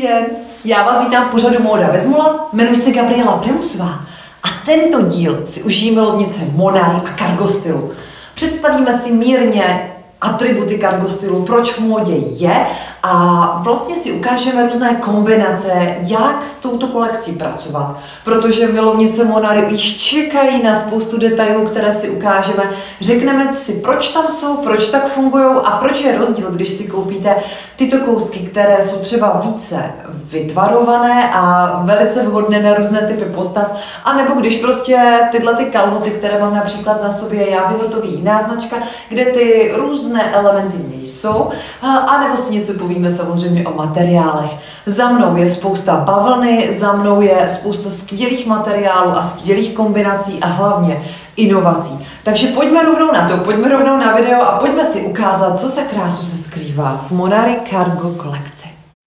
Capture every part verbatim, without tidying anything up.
Dobrý den, já vás vítám v pořadu Móda Vezmula, jmenuji se Gabriela Premusová a tento díl si užijí milovnice Monary a cargo stylu. Představíme si mírně atributy cargo stylu, proč v módě je a vlastně si ukážeme různé kombinace, jak s touto kolekcí pracovat, protože milovnice Monary již čekají na spoustu detailů, které si ukážeme. Řekneme si, proč tam jsou, proč tak fungují a proč je rozdíl, když si koupíte tyto kousky, které jsou třeba více vytvarované a velice vhodné na různé typy postav, anebo když prostě tyhle ty kalhoty, které mám například na sobě já, vyhotoví jiná značka, kde ty různé elementy nejsou, anebo si něco povíme samozřejmě o materiálech. Za mnou je spousta bavlny, za mnou je spousta skvělých materiálů a skvělých kombinací a hlavně inovací. Takže pojďme rovnou na to, pojďme rovnou na video a pojďme si ukázat, co za krásu se skrývá v Monary Cargo kolekci.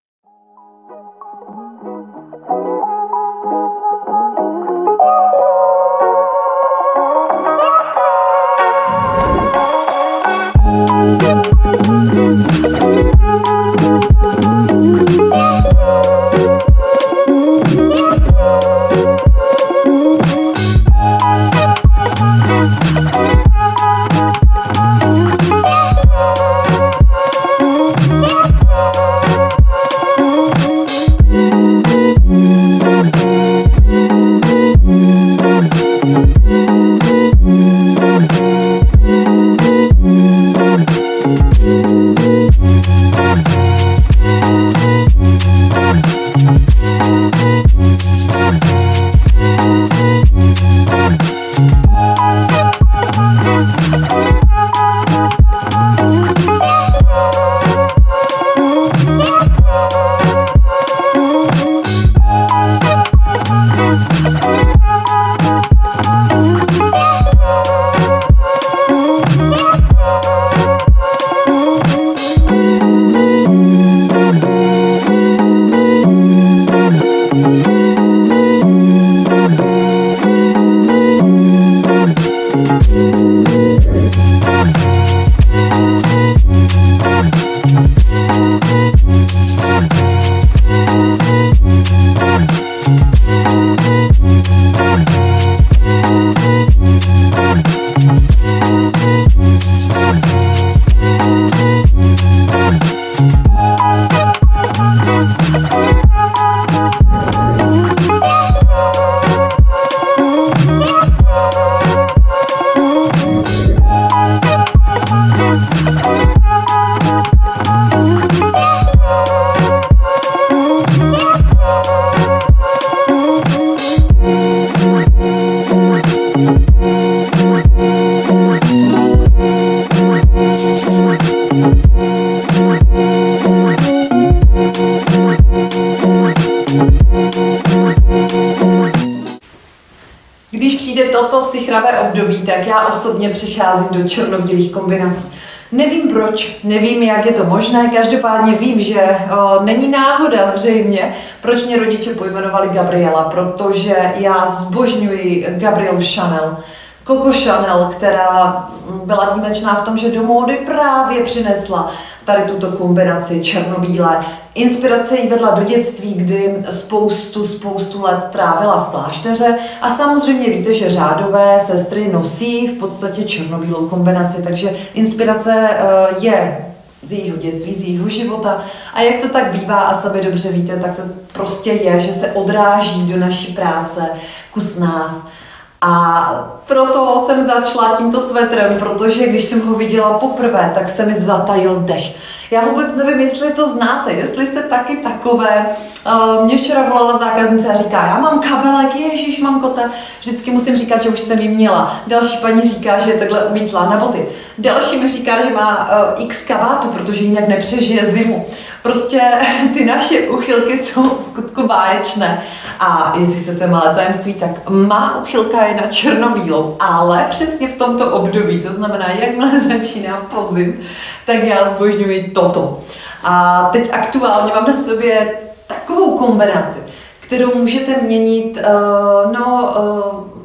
Když přijde toto sichravé období, tak já osobně přicházím do černobílých kombinací. Nevím proč, nevím, jak je to možné, každopádně vím, že o, není náhoda zřejmě, proč mě rodiče pojmenovali Gabriela, protože já zbožňuji Gabrielu Chanel. Coco Chanel, která byla výjimečná v tom, že do módy právě přinesla tady tuto kombinaci černobílé. Inspirace jí vedla do dětství, kdy spoustu, spoustu let trávila v klášteře a samozřejmě víte, že řádové sestry nosí v podstatě černobílou kombinaci, takže inspirace je z jejího dětství, z jejího života a jak to tak bývá a sami dobře víte, tak to prostě je, že se odráží do naší práce, kus nás. A proto jsem začala tímto svetrem, protože když jsem ho viděla poprvé, tak se mi zatajil dech. Já vůbec nevím, jestli to znáte, jestli jste taky takové. Mě včera volala zákaznice a říká, já mám kabelek, ježiš, mám kota. Vždycky musím říkat, že už jsem ji měla. Další paní říká, že je takhle ulítlá na boty. Další mi říká, že má x kabátů, protože jinak nepřežije zimu. Prostě ty naše uchylky jsou skutku báječné. A jestli chcete malé tajemství, tak má uchylka je na černobílou, ale přesně v tomto období, to znamená, jakmile začíná podzim, tak já zbožňuji toto. A teď aktuálně mám na sobě takovou kombinaci, kterou můžete měnit uh, no, uh,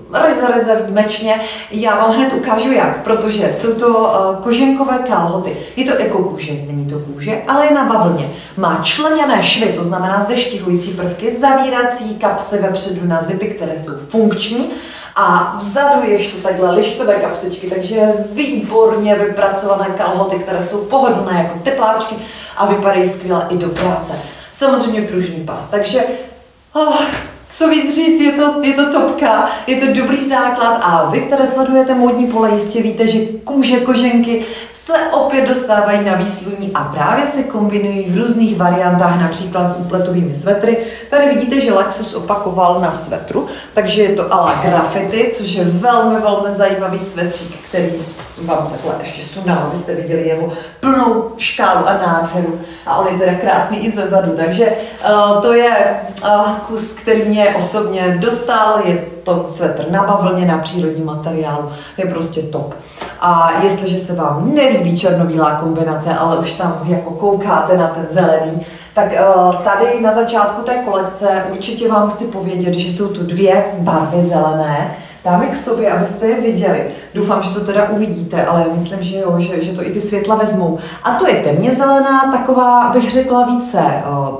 ryze, ryze mečně. Já vám hned ukážu jak, protože jsou to uh, koženkové kalhoty. Je to ekokůže, není to kůže, ale je na bavlně. Má členěné švy, to znamená zeštihující prvky, zavírací kapsy vepředu na zipy, které jsou funkční. A vzadu ještě takhle lištové kapsičky, takže výborně vypracované kalhoty, které jsou pohodlné jako tepláčky a vypadají skvěle i do práce. Samozřejmě pružný pas, takže oh, co víc říct, je to, je to topka, je to dobrý základ a vy, které sledujete módní pole, jistě víte, že kůže koženky se opět dostávají na výsluní a právě se kombinují v různých variantách, například s úpletovými svetry. Tady vidíte, že Lexus opakoval na svetru, takže je to a la graffiti, což je velmi, velmi zajímavý svetřík, který vám takhle ještě sundám, abyste viděli jeho plnou škálu a nádheru. A on je teda krásný i ze zadu, takže uh, to je uh, kus, který mě osobně dostal, je to svetr na bavlně, na přírodním materiálu, je prostě top. A jestliže se vám nelíbí černobílá kombinace, ale už tam jako koukáte na ten zelený, tak uh, tady na začátku té kolekce určitě vám chci povědět, že jsou tu dvě barvy zelené. Dám je k sobě, abyste je viděli. Doufám, že to teda uvidíte, ale myslím, že jo, že, že to i ty světla vezmou. A to je temně zelená, taková, bych řekla, více uh,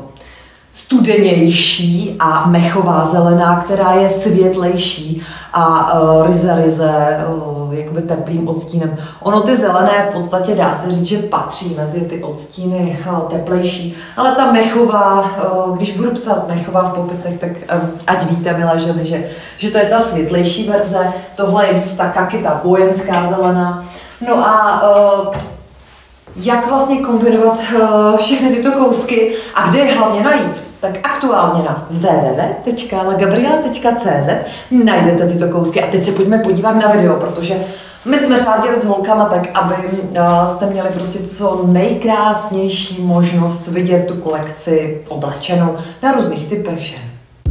studenější a mechová zelená, která je světlejší a uh, ryze, ryze, uh, jakoby teplým odstínem. Ono ty zelené v podstatě dá se říct, že patří mezi ty odstíny uh, teplejší, ale ta mechová, uh, když budu psát mechová v popisech, tak um, ať víte, milé ženy, že, že to je ta světlejší verze, tohle je víc ta kaky, ta vojenská zelená. No a uh, jak vlastně kombinovat uh, všechny tyto kousky a kde je hlavně najít? Tak aktuálně na w w w tečka la gabriela tečka c z najdete tyto kousky a teď se pojďme podívat na video, protože my jsme řádili s holkama tak, aby uh, jste měli prostě co nejkrásnější možnost vidět tu kolekci oblečenou na různých typech žen.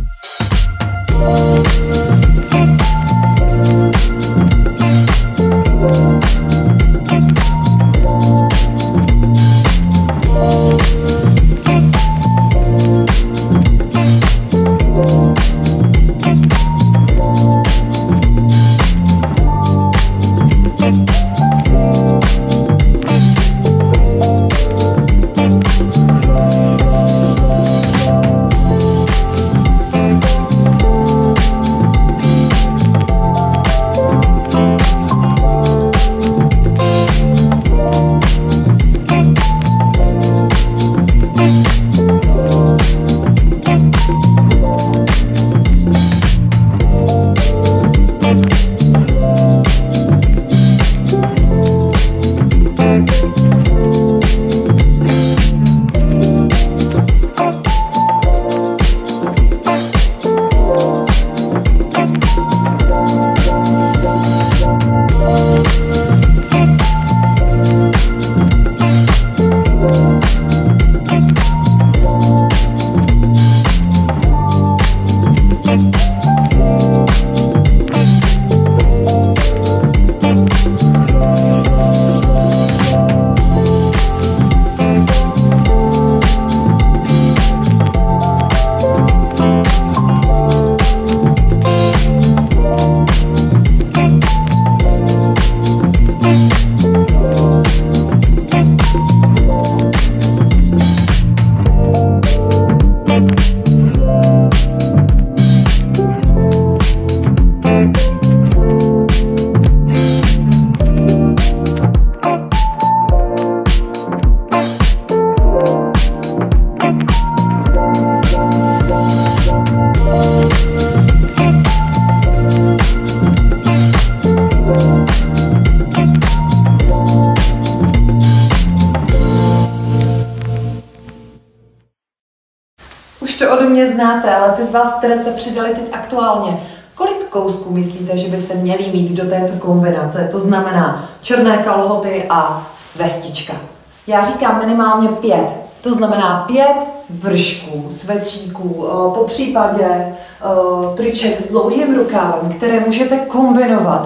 To ode mě znáte, ale ty z vás, které se přidali teď aktuálně, kolik kousků myslíte, že byste měli mít do této kombinace? To znamená černé kalhoty a vestička. Já říkám minimálně pět. To znamená pět vršků, svetříků, po případě triček s dlouhým rukávem, které můžete kombinovat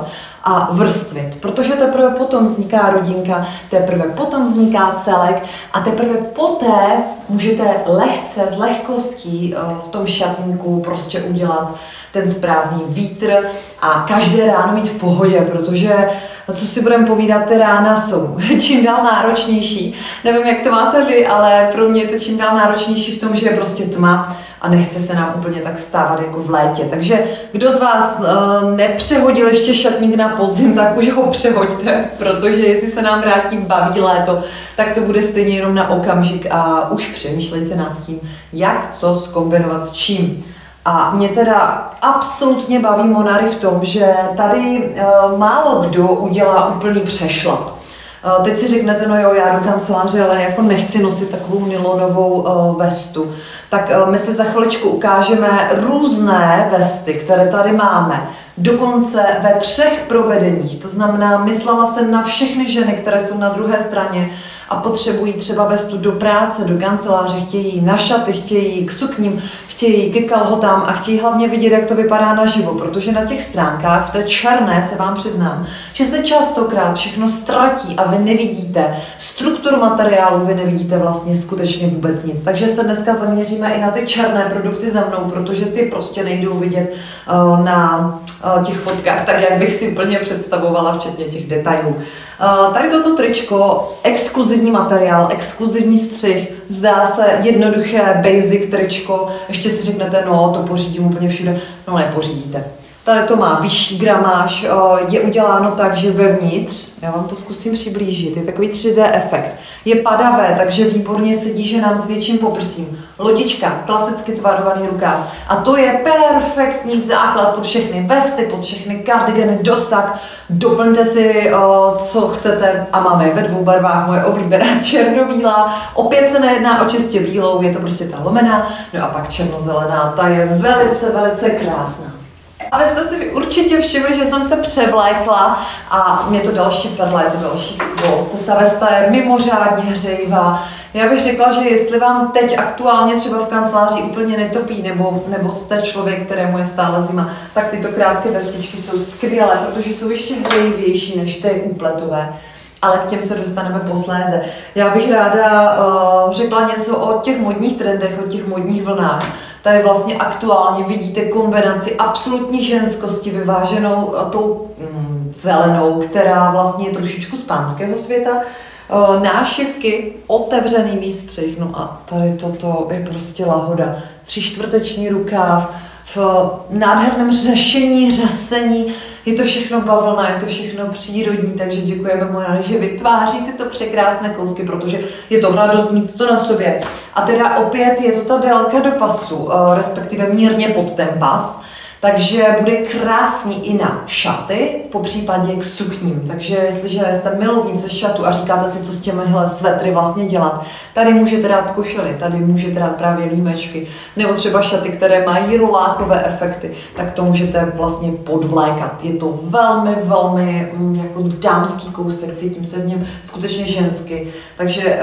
a vrstvit, protože teprve potom vzniká rodinka, teprve potom vzniká celek a teprve poté můžete lehce, s lehkostí v tom šatníku prostě udělat ten správný vítr a každé ráno mít v pohodě, protože co si budeme povídat, ty rána jsou čím dál náročnější. Nevím, jak to máte vy, ale pro mě je to čím dál náročnější v tom, že je prostě tma a nechce se nám úplně tak stávat jako v létě. Takže kdo z vás uh, nepřehodil ještě šatník na podzim, tak už ho přehoďte, protože jestli se nám vrátí baví léto, tak to bude stejně jenom na okamžik a už přemýšlejte nad tím, jak co zkombinovat s čím. A mě teda absolutně baví Monary v tom, že tady uh, málo kdo udělá úplný přešlap. Uh, teď si řeknete, no jo, já do kanceláře, ale jako nechci nosit takovou nylonovou uh, vestu. Tak uh, my si za chviličku ukážeme různé vesty, které tady máme. Dokonce ve třech provedeních, to znamená, myslela jsem na všechny ženy, které jsou na druhé straně a potřebují třeba vestu do práce, do kanceláře, chtějí na šaty, chtějí k sukním, chtějí ke kalhotám a chtějí hlavně vidět, jak to vypadá naživo, protože na těch stránkách, v té černé se vám přiznám, že se častokrát všechno ztratí a vy nevidíte strukturu materiálu, vy nevidíte vlastně skutečně vůbec nic. Takže se dneska zaměříme i na ty černé produkty za mnou, protože ty prostě nejdou vidět uh, na uh, těch fotkách tak, jak bych si úplně představovala, včetně těch detailů. Uh, tady toto tričko, exkluzivní materiál, exkluzivní střih, zdá se jednoduché basic tričko, ještě si řeknete, no to pořídím úplně všude, no nepořídíte. Tady to má vyšší gramáž, je uděláno tak, že vevnitř, já vám to zkusím přiblížit, je takový tři dé efekt. Je padavé, takže výborně sedí ženám s větším poprsím. Lodička, klasicky tvarovaný rukáv. A to je perfektní základ pod všechny vesty, pod všechny kardigany, dosah. Doplňte si, co chcete a máme ve dvou barvách, moje oblíbená černobílá. Opět se nejedná o čistě bílou, je to prostě ta lomená, no a pak černozelená, ta je velice, velice krásná. Ale jste si určitě všimli, že jsem se převlékla a mě to další perla, je to další skvost. Ta vesta je mimořádně hřejivá. Já bych řekla, že jestli vám teď aktuálně třeba v kanceláři úplně netopí, nebo, nebo jste člověk, kterému je stále zima, tak tyto krátké vestičky jsou skvělé, protože jsou ještě hřejivější než ty úpletové. Ale k těm se dostaneme posléze. Já bych ráda uh, řekla něco o těch modních trendech, o těch modních vlnách. Tady vlastně aktuálně vidíte kombinaci absolutní ženskosti vyváženou tou mm, zelenou, která vlastně je trošičku z pánského světa. Uh, nášivky, otevřený výstřih, no a tady toto je prostě lahoda. Tři čtvrteční rukáv, v nádherném řešení, řasení. Je to všechno bavlna, je to všechno přírodní, takže děkujeme Monary, že vytváří tyto překrásné kousky, protože je to radost mít to na sobě. A teda opět je to ta délka do pasu, respektive mírně pod ten pas, takže bude krásný i na šaty, po případě k sukním. Takže jestliže jste milovnice šatu a říkáte si, co s těmihle svetry vlastně dělat, tady můžete dát košely, tady můžete dát právě límečky, nebo třeba šaty, které mají rolákové efekty, tak to můžete vlastně podvlékat. Je to velmi, velmi jako dámský kousek, cítím se v něm skutečně žensky. Takže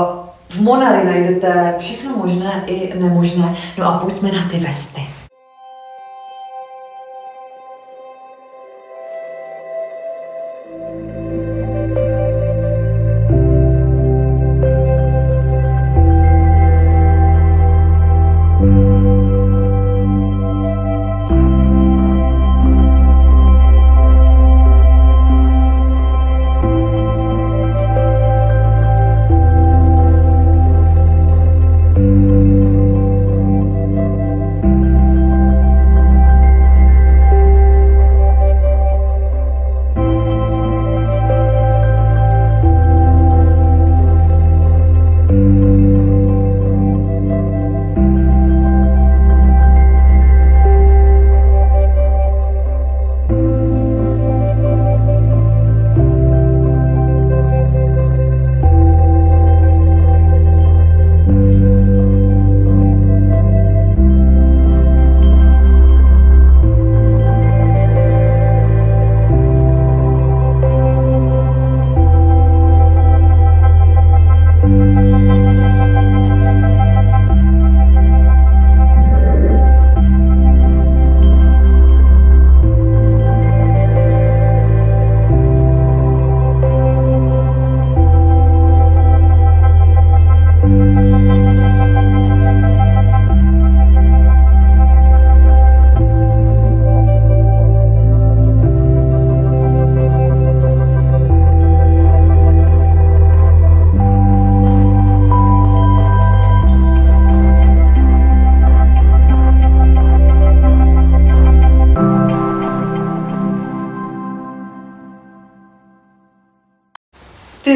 v Monary najdete všechno možné i nemožné. No a pojďme na ty vesty. Thank you.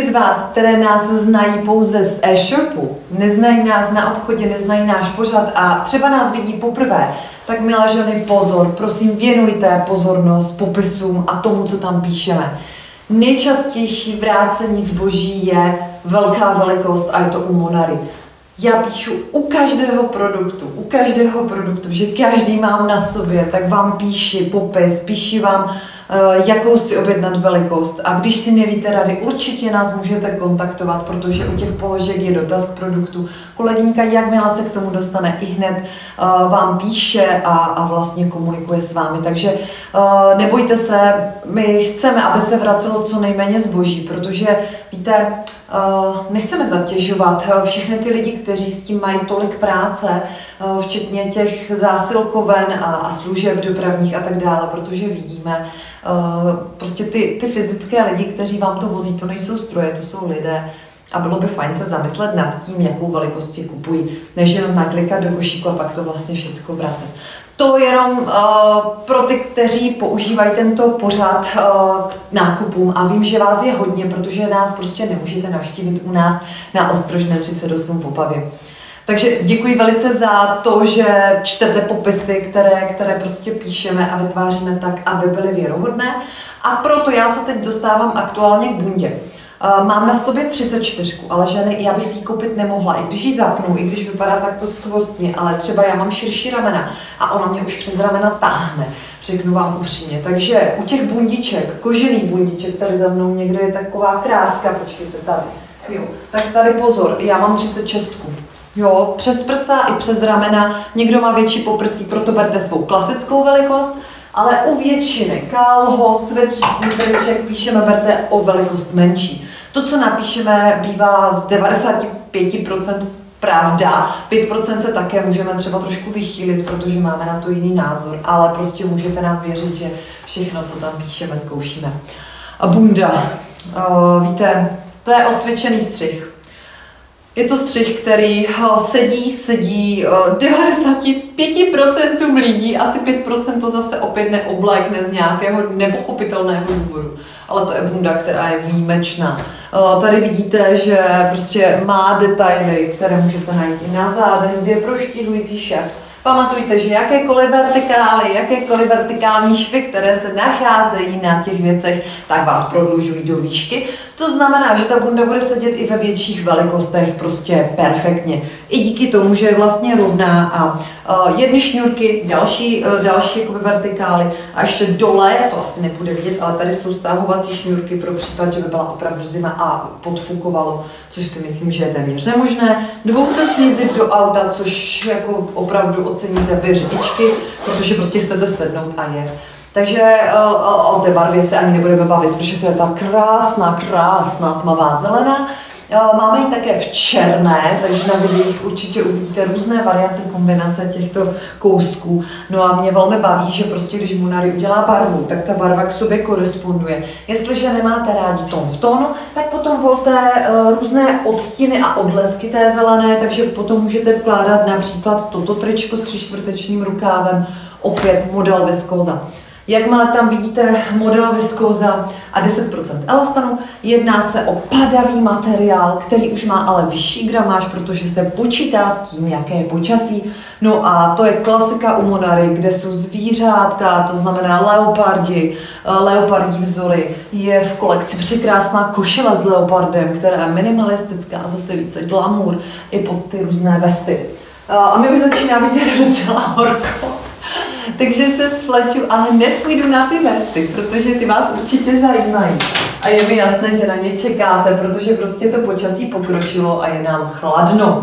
z vás, které nás znají pouze z e-shopu, neznají nás na obchodě, neznají náš pořad a třeba nás vidí poprvé, tak milé ženy, pozor, prosím věnujte pozornost popisům a tomu, co tam píšeme. Nejčastější vrácení zboží je velká velikost a je to u Monary. Já píšu u každého produktu, u každého produktu, že každý mám na sobě, tak vám píši popis, píši vám, jakou si objednat velikost. A když si nevíte rady, určitě nás můžete kontaktovat, protože u těch položek je dotaz k produktu. Kolegyňka, jakmile se k tomu dostane, i hned vám píše a, a vlastně komunikuje s vámi. Takže nebojte se, my chceme, aby se vracelo co nejméně zboží, protože víte, nechceme zatěžovat všechny ty lidi, kteří s tím mají tolik práce, včetně těch zásilkoven a služeb dopravních a tak dále, protože vidíme, prostě ty, ty fyzické lidi, kteří vám to vozí, to nejsou stroje, to jsou lidé. A bylo by fajn se zamyslet nad tím, jakou velikost si kupují, než jenom naklikat do košíku a pak to vlastně všechno vracet. To jenom uh, pro ty, kteří používají tento pořad uh, k nákupům a vím, že vás je hodně, protože nás prostě nemůžete navštívit u nás na Ostrožné třicet osm v Opavě. Takže děkuji velice za to, že čtete popisy, které, které prostě píšeme a vytváříme tak, aby byly věrohodné. A proto já se teď dostávám aktuálně k bundě. Mám na sobě třicet čtyři, ale ženy, já bych si ji koupit nemohla, i když ji zapnu, i když vypadá takto skvostně, ale třeba já mám širší ramena a ona mě už přes ramena táhne, řeknu vám upřímně. Takže u těch bundiček, kožených bundiček, tady za mnou někde je taková kráska, počkejte tady, jo, tak tady pozor, já mám třicet šest. Jo, přes prsa i přes ramena, někdo má větší poprsí, proto berte svou klasickou velikost, ale u většiny kalhot, svetříků, triček píšeme berte o velikost menší. To, co napíšeme, bývá z devadesát pět procent pravda, pět procent se také můžeme třeba trošku vychýlit, protože máme na to jiný názor, ale prostě můžete nám věřit, že všechno, co tam píšeme, zkoušíme. A bunda, uh, víte, to je osvědčený střih. Je to střih, který sedí, sedí devadesát pět procent lidí, asi pět procent to zase opět neoblékne z nějakého nepochopitelného důvodu. Ale to je bunda, která je výjimečná. Tady vidíte, že prostě má detaily, které můžete najít i na zádech, kde je proštíhlující šeft. Pamatujte, že jakékoliv vertikály, jakékoliv vertikální švy, které se nacházejí na těch věcech, tak vás prodlužují do výšky. To znamená, že ta bunda bude sedět i ve větších velikostech prostě perfektně. I díky tomu, že je vlastně rovná a uh, jedny šňůrky, další, uh, další jakoby vertikály a ještě dole, to asi nepůjde vidět, ale tady jsou stáhovací šňůrky pro případ, že by byla opravdu zima a podfukovalo, což si myslím, že je téměř nemožné. Dvoucestný zip do auta, což jako opravdu oceníte vy řidičky, protože prostě chcete sednout a jet. Takže o, o té barvě se ani nebudeme bavit, protože to je ta krásná, krásná tmavá zelená. Máme ji také v černé, takže na videích určitě uvidíte různé variace, kombinace těchto kousků. No a mě velmi baví, že prostě když Monary udělá barvu, tak ta barva k sobě koresponduje. Jestliže nemáte rádi tón v tónu, tak potom volte uh, různé odstíny a odlesky té zelené, takže potom můžete vkládat například toto tričko s třičtvrtečním rukávem, opět model viskóza. Jakmile tam vidíte model viskóza a deset procent elastanu, jedná se o padavý materiál, který už má ale vyšší gramáž, protože se počítá s tím, jaké je počasí. No a to je klasika u Monary, kde jsou zvířátka, to znamená leopardi, leopardí vzory. Je v kolekci překrásná košile s leopardem, která je minimalistická a zase více glamour i pod ty různé vesty. A mi už začíná být docela horko. Takže se sleču a hned půjdu na ty vesty, protože ty vás určitě zajímají. A je mi jasné, že na ně čekáte, protože prostě to počasí pokročilo a je nám chladno.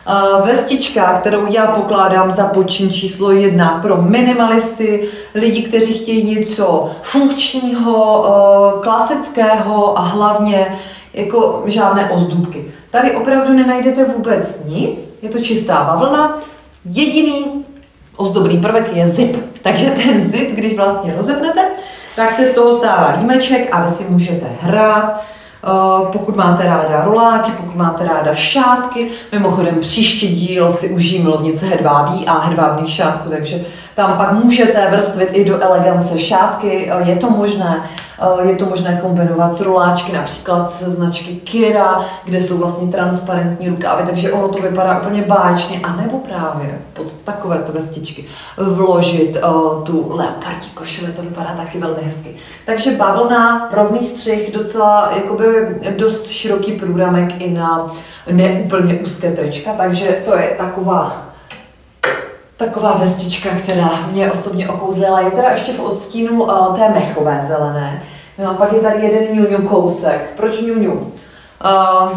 Vestička, kterou já pokládám za počin číslo jedna pro minimalisty, lidi, kteří chtějí něco funkčního, klasického a hlavně jako žádné ozdůbky. Tady opravdu nenajdete vůbec nic, je to čistá bavlna, jediný ozdobný prvek je zip, takže ten zip, když vlastně rozepnete, tak se z toho stává límeček a vy si můžete hrát, pokud máte ráda roláky, pokud máte ráda šátky. Mimochodem příští díl si užijím milovnice hedvábí a hedvábných šátků, takže Tam pak můžete vrstvit i do elegance šátky, je to možné. Je to možné kombinovat s roláčky, například se značky Kira, kde jsou vlastně transparentní rukávy, takže ono to vypadá úplně báječně. A nebo právě pod takovéto vestičky vložit uh, tu leopardí košili, to vypadá taky velmi hezky. Takže bavlna, rovný střih, docela jakoby dost široký průramek i na neúplně úzké trička, takže to je taková Taková vestička, která mě osobně okouzlila, je teda ještě v odstínu uh, té mechové zelené. No a pak je tady jeden ňuňu kousek. Proč ňuňu? Uh,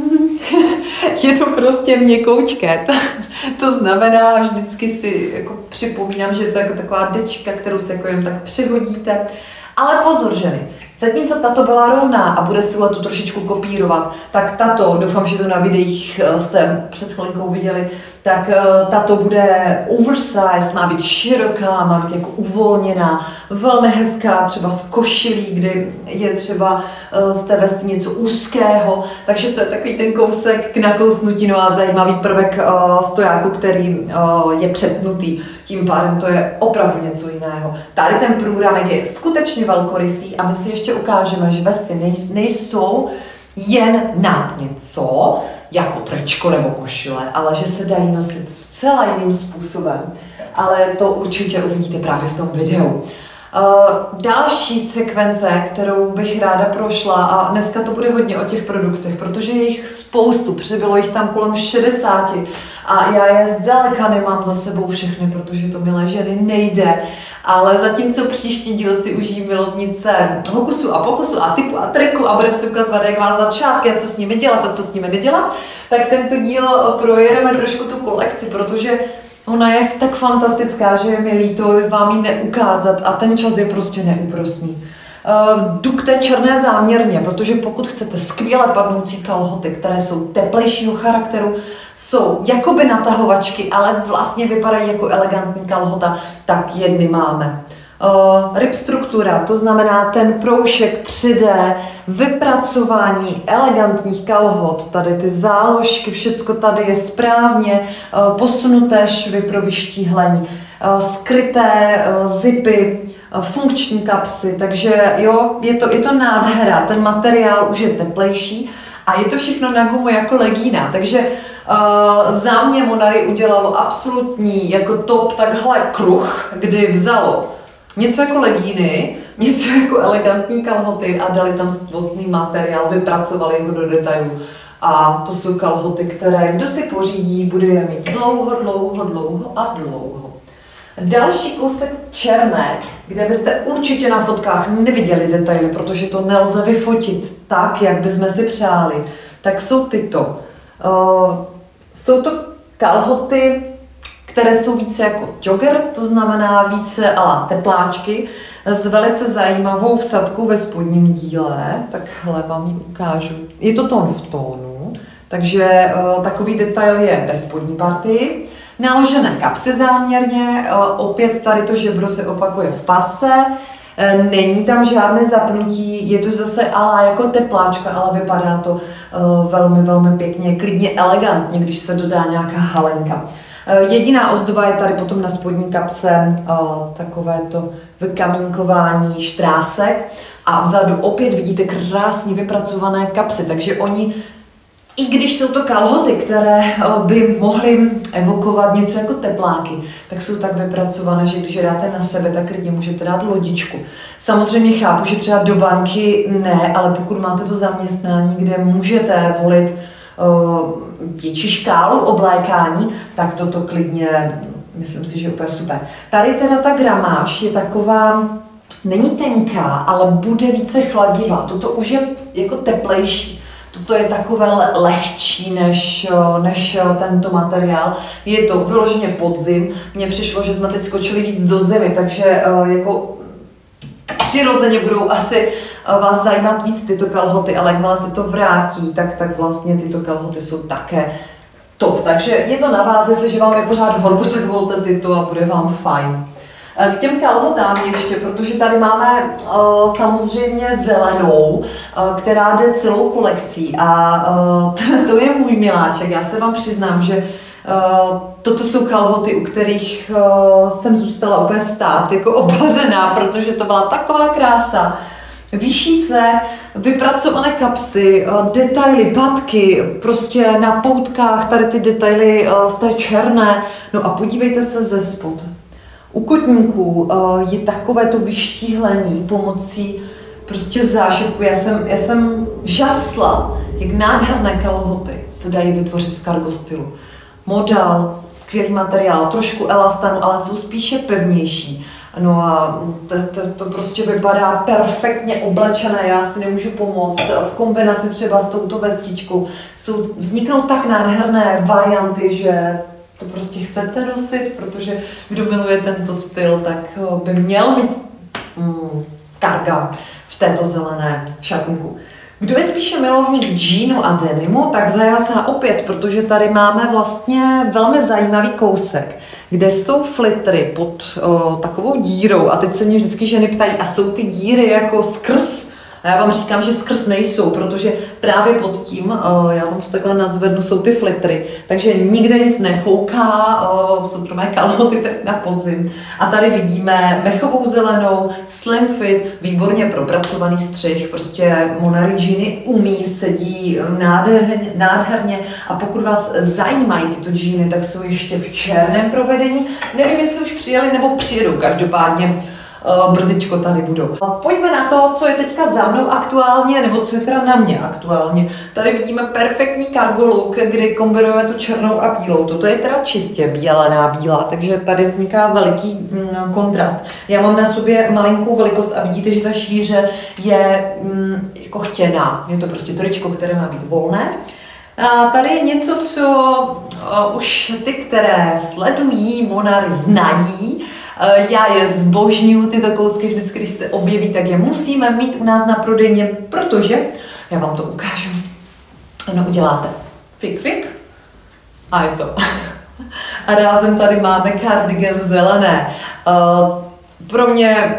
je to prostě měkoučké. To, to znamená, vždycky si jako připomínám, že je to jako taková dečka, kterou se jako jen tak přihodíte. Ale pozor, ženy, zatímco tato byla rovná a bude si tu trošičku kopírovat, tak tato, doufám, že to na videích jste před chvilinkou viděli, tak tato bude oversize, má být široká, má být jako uvolněná, velmi hezká, třeba z košilí, kdy je třeba z té vesty něco úzkého, takže to je takový ten kousek k nakousnutí, no a zajímavý prvek stojáku, který je přetnutý, tím pádem to je opravdu něco jiného. Tady ten průramek je skutečně velkorysý a my si ještě ukážeme, že vesty nejsou jen nad něco, jako tričko nebo košile, ale že se dají nosit zcela jiným způsobem. Ale to určitě uvidíte právě v tom videu. Uh, další sekvence, kterou bych ráda prošla, a dneska to bude hodně o těch produktech, protože je jich spoustu, přibylo jich tam kolem šedesáti a já je zdaleka nemám za sebou všechny, protože to, milé ženy, nejde. Ale zatímco příští díl si užijí milovnice hokusu a pokusu a typu a triku a budeme si ukazovat, jak vás začátky a co s nimi dělat a co s nimi nedělat, tak tento díl projedeme trošku tu kolekci, protože ona je tak fantastická, že je mi líto vám ji neukázat a ten čas je prostě neúprosný. Jdu k té černé záměrně, protože pokud chcete skvěle padnoucí kalhoty, které jsou teplejšího charakteru, jsou jakoby natahovačky, ale vlastně vypadají jako elegantní kalhota, tak jedny máme. Uh, rib struktura, to znamená ten proužek tři dé, vypracování elegantních kalhot, tady ty záložky, všecko tady je správně, uh, posunuté švy pro vyštíhlení, uh, skryté uh, zipy, uh, funkční kapsy, takže jo, je to, je to nádhera, ten materiál už je teplejší a je to všechno na gumu jako legína, takže uh, za mě Monary udělalo absolutní jako top takhle kruh, kdy vzalo něco jako legíny, něco jako elegantní kalhoty a dali tam skvostný materiál, vypracovali ho do detailu. A to jsou kalhoty, které kdo si pořídí, bude je mít dlouho, dlouho, dlouho a dlouho. Další kousek černé, kde byste určitě na fotkách neviděli detaily, protože to nelze vyfotit tak, jak bychom si přáli, tak jsou tyto. Uh, jsou to kalhoty, které jsou více jako jogger, to znamená více ala tepláčky, s velice zajímavou vsadkou ve spodním díle. Takhle vám ji ukážu. Je to tón v tónu, takže uh, takový detail je ve spodní partii. Naložené kapsy záměrně, uh, opět tady to žebro se opakuje v pase, uh, není tam žádné zapnutí, je to zase ala jako tepláčka, ale vypadá to uh, velmi, velmi pěkně, klidně elegantně, když se dodá nějaká halenka. Jediná ozdoba je tady potom na spodní kapse takovéto vykamínkování štrásek a vzadu opět vidíte krásně vypracované kapsy, takže oni, i když jsou to kalhoty, které by mohly evokovat něco jako tepláky, tak jsou tak vypracované, že když je dáte na sebe, tak klidně můžete dát lodičku. Samozřejmě chápu, že třeba do banky ne, ale pokud máte to zaměstnání, kde můžete volit větší škálu oblékání, tak toto klidně, myslím si, že úplně super. Tady teda ta gramáž je taková, není tenká, ale bude více chladivá. Toto už je jako teplejší. Toto je takové lehčí než, než tento materiál. Je to vyloženě podzim. Mně přišlo, že jsme teď skočili víc do zimy, takže jako přirozeně budou asi vás zajímat víc tyto kalhoty, ale jakmile se to vrátí, tak, tak vlastně tyto kalhoty jsou také top. Takže je to na vás, jestliže vám je pořád horko, tak volte tyto a bude vám fajn. K těm kalhotám ještě, protože tady máme uh, samozřejmě zelenou, uh, která jde celou kolekcí a uh, to, to je můj miláček. Já se vám přiznám, že Toto jsou kalhoty, u kterých jsem zůstala úplně stát, jako opařená, protože to byla taková krása. Výší se vypracované kapsy, detaily, patky, prostě na poutkách, tady ty detaily v té černé. No a podívejte se ze spod. U kotníků je takové to vyštíhlení pomocí prostě zášivku. Já jsem, já jsem žasla, jak nádherné kalhoty se dají vytvořit v cargo stylu. Modal, skvělý materiál, trošku elastanu, ale jsou spíše pevnější. No a to, to, to prostě vypadá perfektně oblečené, já si nemůžu pomoct. V kombinaci třeba s touto vestičkou jsou, vzniknou tak nádherné varianty, že to prostě chcete nosit, protože kdo miluje tento styl, tak by měl mít mm, karga v této zelené šatníku. Kdo je spíše milovník džínu a denimu, tak zajásá opět, protože tady máme vlastně velmi zajímavý kousek, kde jsou flitry pod o, takovou dírou a teď se mě vždycky ženy ptají, a jsou ty díry jako skrz? A já vám říkám, že skrz nejsou, protože právě pod tím, o, já vám to takhle nadzvednu, jsou ty flitry, takže nikde nic nefouká, o, jsou to mé kalhoty teď na podzim. A tady vidíme mechovou zelenou, slim fit, výborně propracovaný střih, prostě Monary džíny umí, sedí nádherně, nádherně a pokud vás zajímají tyto džíny, tak jsou ještě v černém provedení. Nevím, jestli už přijeli nebo přijedou, každopádně brzičko tady budou. Pojďme na to, co je teďka za mnou aktuálně, nebo co je teda na mě aktuálně. Tady vidíme perfektní cargo look, kdy kombinujeme tu černou a bílou. Toto je teda čistě bílená bílá, takže tady vzniká veliký mm, kontrast. Já mám na sobě malinkou velikost a vidíte, že ta šíře je mm, jako chtěná. Je to prostě tričko, které má být volné. A tady je něco, co uh, už ty, které sledují Monary, znají. Já je zbožňuju, tyto kousky vždycky, když se objeví, tak je musíme mít u nás na prodejně, protože, já vám to ukážu, no uděláte fik fik a je to. A rázem tady máme cardigan zelené. Pro mě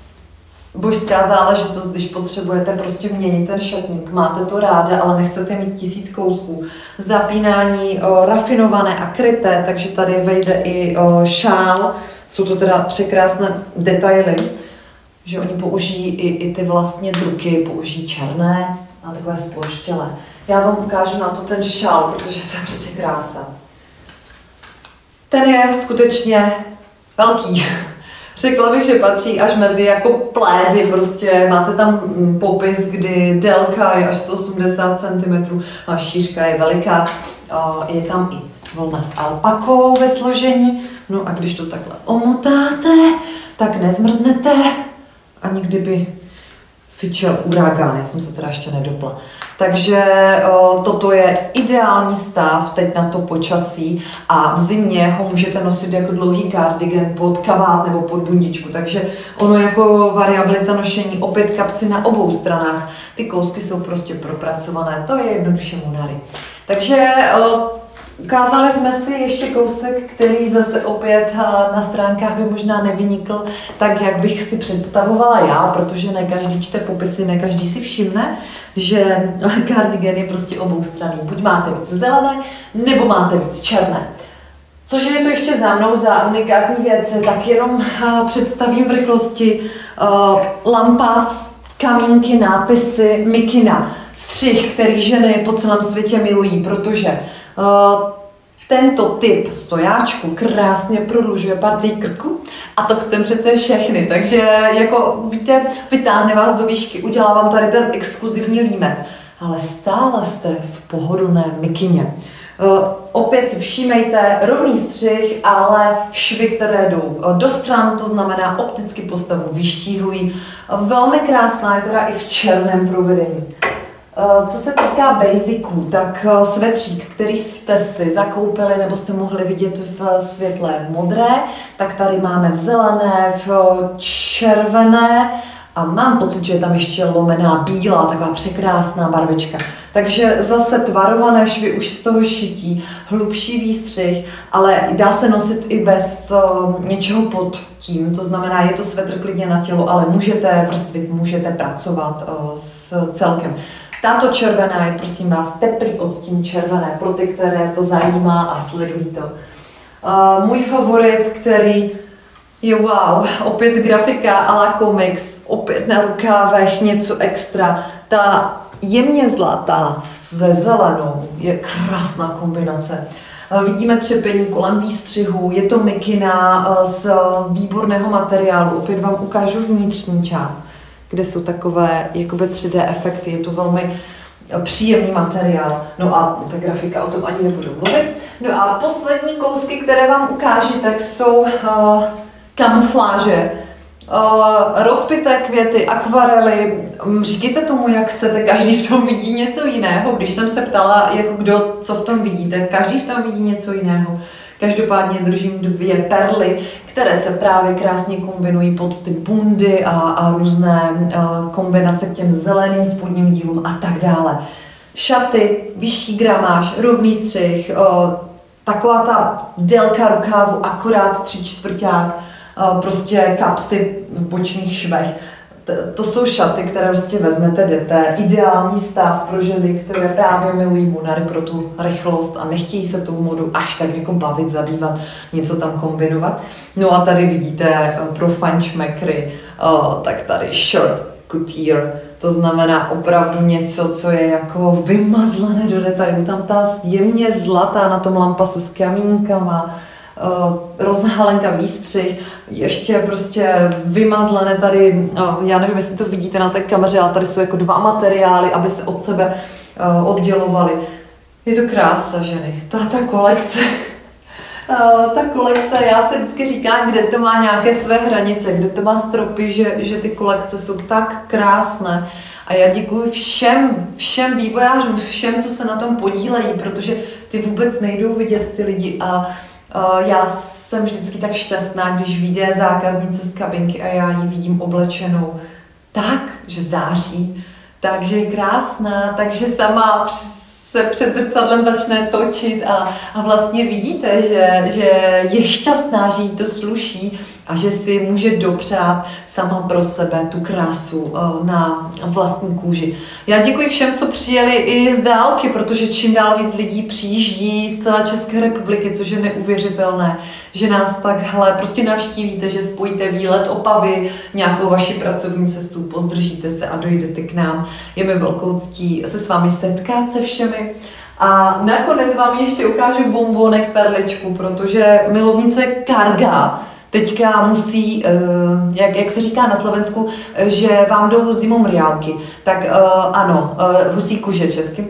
božská záležitost, když potřebujete prostě měnit ten šatník, máte to ráda, ale nechcete mít tisíc kousků. Zapínání rafinované a kryté, takže tady vejde i šál. Jsou to teda překrásné detaily, že oni použijí i, i ty vlastně druky, použijí černé a takové sploštělé. Já vám ukážu na to ten šál, protože to je prostě krása. Ten je skutečně velký. Řekla bych, že patří až mezi jako plédy, prostě máte tam popis, kdy délka je až sto osmdesát centimetrů a šířka je veliká. Je tam i volna s alpakou ve složení. No a když to takhle omotáte, tak nezmrznete ani kdyby fičel uragán. Já jsem se teda ještě nedopla. Takže o, toto je ideální stav teď na to počasí a v zimě ho můžete nosit jako dlouhý kardigan pod kabát nebo pod bundičku. Takže ono jako variabilita nošení, opět kapsy na obou stranách. Ty kousky jsou prostě propracované, to je jednoduše Monary. Takže o, ukázali jsme si ještě kousek, který zase opět na stránkách by možná nevynikl tak, jak bych si představovala já, protože ne každý čte popisy, ne každý si všimne, že kardigan je prostě oboustranný. Buď máte víc zelené, nebo máte víc černé. Což je to ještě za mnou za unikátní věci, tak jenom představím v rychlosti lampas, kamínky, nápisy, mikina, střih, který ženy po celém světě milují, protože Uh, tento typ stojáčku krásně prodlužuje partii krku a to chcem přece všechny, takže jako víte, vytáhne vás do výšky, udělá vám tady ten exkluzivní límec, ale stále jste v pohodlné mikině. Uh, opět si všímejte, rovný střih, ale švy, které jdou do stran, to znamená opticky postavu vyštíhlují. Velmi krásná je teda i v černém provedení. Co se týká basiců, tak svetřík, který jste si zakoupili nebo jste mohli vidět v světle modré, tak tady máme v zelené, v červené a mám pocit, že je tam ještě lomená bílá, taková překrásná barvička. Takže zase tvarované švy už z toho šití, hlubší výstřih, ale dá se nosit i bez uh, něčeho pod tím, to znamená, je to svetr klidně na tělo, ale můžete vrstvit, můžete pracovat uh, s celkem. Tato červená je, prosím vás, teplý odstín červené, pro ty, které to zajímá a sledují to. Uh, můj favorit, který je wow, opět grafika a la komiks, opět na rukávech něco extra. Ta jemně zlatá se zelenou je krásná kombinace. Vidíme třepení kolem výstřihu, je to mikina z výborného materiálu, opět vám ukážu vnitřní část, kde jsou takové jakoby tři dé efekty, je to velmi příjemný materiál. No a ta grafika, o tom ani nebudu mluvit. No a poslední kousky, které vám ukážu, tak jsou uh, kamufláže, uh, rozpité květy, akvarely. Říkejte tomu, jak chcete, každý v tom vidí něco jiného. Když jsem se ptala, jako kdo, co v tom vidíte, každý v tom vidí něco jiného. Každopádně držím dvě perly, které se právě krásně kombinují pod ty bundy a, a různé uh, kombinace k těm zeleným spodním dílům a tak dále. Šaty, vyšší gramáž, rovný střih, uh, taková ta délka rukávu, akorát tři čtvrťák, uh, prostě kapsy v bočních švech. To jsou šaty, které prostě vezmete, jdete. Ideální stav pro ženy, které právě milují Munary pro tu rychlost a nechtějí se tou modu až tak jako bavit, zabývat, něco tam kombinovat. No a tady vidíte pro fančmekry, tak tady short couture, to znamená opravdu něco, co je jako vymazlené do detailu. Tam ta jemně zlatá na tom lampasu s kamínkama, Uh, rozhalenka výstřih, ještě prostě vymazlené tady, uh, já nevím, jestli to vidíte na té kameře, ale tady jsou jako dva materiály, aby se od sebe uh, oddělovaly. Je to krása, ženy. Ta, ta kolekce, uh, ta kolekce, já se vždycky říkám, kde to má nějaké své hranice, kde to má stropy, že, že ty kolekce jsou tak krásné. A já děkuji všem, všem vývojářům, všem, co se na tom podílejí, protože ty vůbec nejdou vidět ty lidi a Uh, já jsem vždycky tak šťastná, když vyjde zákaznice z kabinky a já ji vidím oblečenou tak, že září, takže je krásná, takže sama se před zrcadlem začne točit a, a vlastně vidíte, že, že je šťastná, že jí to sluší a že si může dopřát sama pro sebe tu krásu uh, na vlastní kůži. Já děkuji všem, co přijeli i z dálky, protože čím dál víc lidí přijíždí z celé České republiky, což je neuvěřitelné, že nás takhle prostě navštívíte, že spojíte výlet Opavy, nějakou vaši pracovní cestu, pozdržíte se a dojdete k nám. Je mi velkou ctí se s vámi setkat se všemi. A nakonec vám ještě ukážu bombonek perličku, protože milovnice Karga teďka musí, jak, jak se říká na Slovensku, že vám jdou zimou mriálky. Tak ano, husí kůže česky.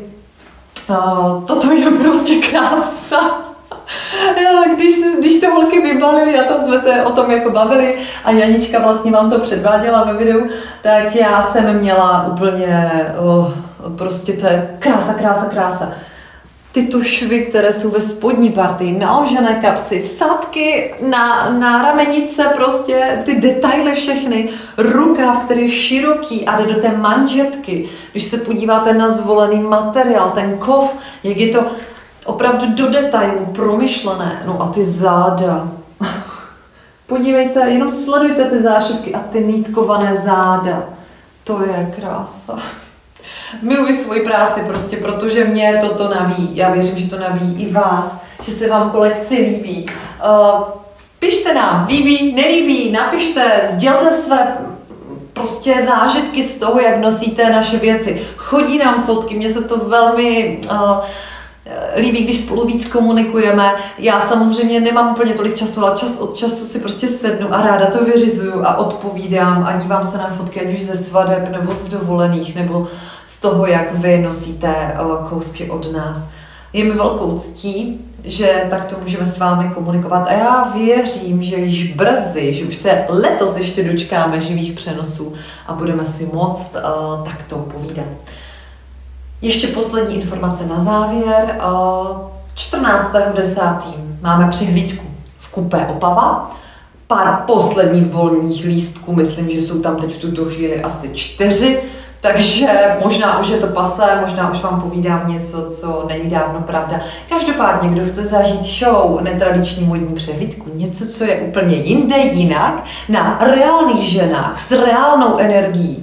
Toto je prostě krása. Když, když to holky vybalily a tam jsme se o tom jako bavili a Janička vlastně vám to předváděla ve videu, tak já jsem měla úplně, oh, prostě to je krása, krása, krása. Tyto švy, které jsou ve spodní partii, naložené kapsy, vsádky na, na ramenice, prostě ty detaily všechny, rukáv, který je široký a jde do té manžetky. Když se podíváte na zvolený materiál, ten kov, jak je to opravdu do detailů promyšlené, no a ty záda. Podívejte, jenom sledujte ty zášivky a ty nítkované záda. To je krása. Miluji svoji práci prostě, protože mě toto nabíjí. Já věřím, že to nabíjí i vás, že se vám kolekci líbí. Uh, pište nám, líbí, nelíbí, napište, sdělte své prostě zážitky z toho, jak nosíte naše věci. Chodí nám fotky, mně se to velmi uh, líbí, když spolu víc komunikujeme. Já samozřejmě nemám úplně tolik času, ale čas od času si prostě sednu a ráda to vyřizuju a odpovídám a dívám se na fotky, ať už ze svadeb, nebo z dovolených, nebo z toho, jak vy nosíte kousky od nás. Je mi velkou ctí, že takto můžeme s vámi komunikovat a já věřím, že již brzy, že už se letos ještě dočkáme živých přenosů a budeme si moct uh, takto povídat. Ještě poslední informace na závěr. čtrnáctého desátého máme přehlídku v kupé Opava. Pár posledních volných lístků, myslím, že jsou tam teď v tuto chvíli asi čtyři, takže možná už je to pasé, možná už vám povídám něco, co není dávno pravda. Každopádně, kdo chce zažít show, netradiční modní přehlídku, něco, co je úplně jinde, jinak, na reálných ženách, s reálnou energií,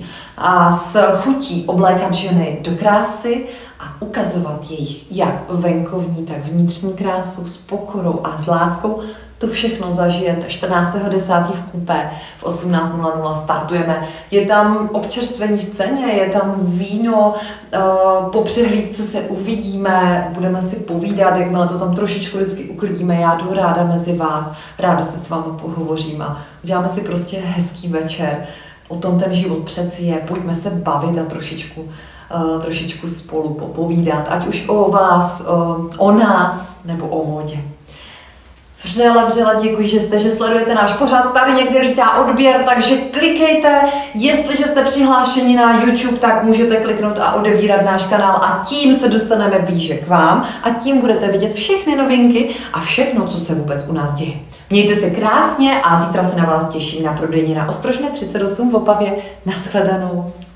a s chutí oblékat ženy do krásy a ukazovat jejich jak venkovní, tak vnitřní krásu s pokorou a s láskou. To všechno zažijete čtrnáctého desátého v kupé v osmnáct nula nula startujeme. Je tam občerstvení v ceně, je tam víno, po přehlídce se uvidíme, budeme si povídat, jakmile to tam trošičku vždycky uklidíme, já jdu ráda mezi vás, ráda se s vámi pohovořím a uděláme si prostě hezký večer. O tom ten život přeci je, pojďme se bavit a trošičku, uh, trošičku spolu popovídat, ať už o vás, uh, o nás nebo o módě. Vřele, vřele děkuji, že jste, že sledujete náš pořad. Tady někde lítá odběr, takže klikejte. Jestliže jste přihlášeni na YouTube, tak můžete kliknout a odebírat náš kanál a tím se dostaneme blíže k vám a tím budete vidět všechny novinky a všechno, co se vůbec u nás děje. Mějte se krásně a zítra se na vás těším na prodejně na Ostrožné třicet osm v Opavě. Nashledanou.